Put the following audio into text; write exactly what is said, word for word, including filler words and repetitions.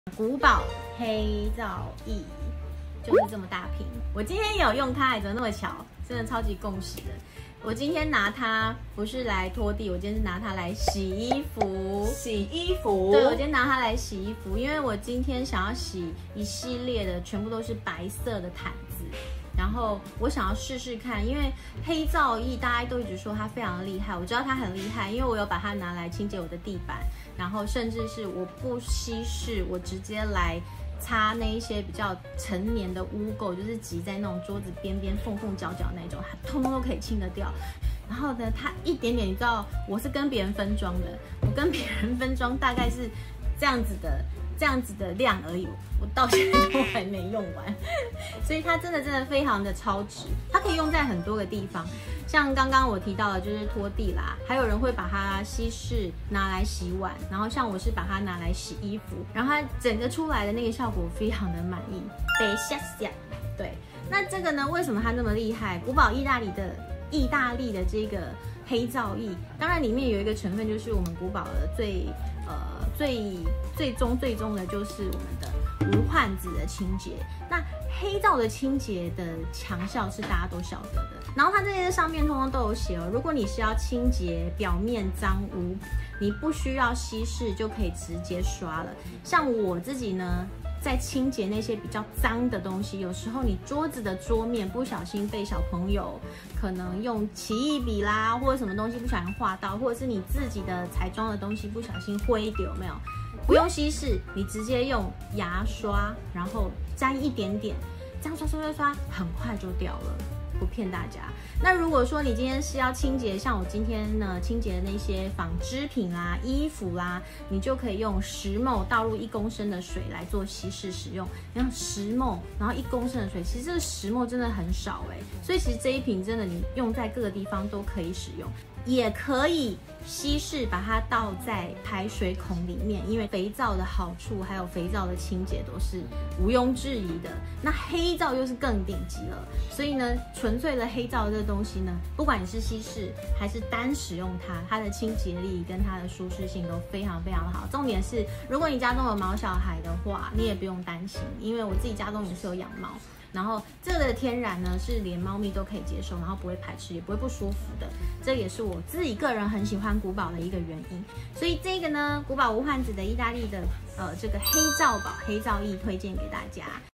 古堡黑皂液就是这么大瓶，我今天也有用它，怎么那么巧？真的超级共识的。我今天拿它不是来拖地，我今天是拿它来洗衣服。 洗衣服？ 对，我今天拿它来洗衣服，因为我今天想要洗一系列的，全部都是白色的毯子。然后我想要试试看，因为黑皂液大家都一直说它非常厉害，我知道它很厉害，因为我有把它拿来清洁我的地板，然后甚至是我不稀释，我直接来擦那一些比较成年的污垢，就是挤在那种桌子边边缝缝角角那种，它通通都可以清得掉。然后呢，它一点点，你知道我是跟别人分装的，我跟别人分装大概是这样子的。这样子的量而已，我到现在都还没用完，所以它真的真的非常的超值，它可以用在很多个地方，像刚刚我提到的就是拖地啦，还有人会把它稀释拿来洗碗，然后像我是把它拿来洗衣服，然后它整个出来的那个效果非常的满意，得下下。对，那这个呢，为什么它那么厉害？古堡意大利的意大利的这个黑皂液，当然里面有一个成分就是我们古堡的最呃最最终最终的就是我们的无患子的清洁。那黑皂的清洁的强效是大家都晓得的，然后它这些上面通通都有写哦。如果你是要清洁表面脏污，你不需要稀释就可以直接刷了。像我自己呢，在清洁那些比较脏的东西，有时候你桌子的桌面不小心被小朋友可能用奇异笔啦，或者什么东西不小心画到，或者是你自己的彩妆的东西不小心挥掉，有没有？不用稀释，你直接用牙刷，然后沾一点点，这样刷刷刷刷，很快就掉了。不骗大家。那如果说你今天是要清洁，像我今天呢清洁的那些纺织品啦、衣服啦，你就可以用十 ml 倒入一公升的水来做稀释使用。你看十 ml， 然后一公升的水，其实这个十 ml 真的很少哎，所以其实这一瓶真的你用在各个地方都可以使用。也可以稀释，把它倒在排水孔里面，因为肥皂的好处还有肥皂的清洁都是毋庸置疑的。那黑皂又是更顶级了，所以呢，纯粹的黑皂这个东西呢，不管你是稀释还是单使用它，它的清洁力跟它的舒适性都非常非常的好。重点是，如果你家中有毛小孩的话，你也不用担心，因为我自己家中也是有养猫。然后这个的天然呢，是连猫咪都可以接受，然后不会排斥，也不会不舒服的。这也是我自己个人很喜欢古堡的一个原因。所以这个呢，古堡无患子的意大利的呃这个黑皂宝黑皂液推荐给大家。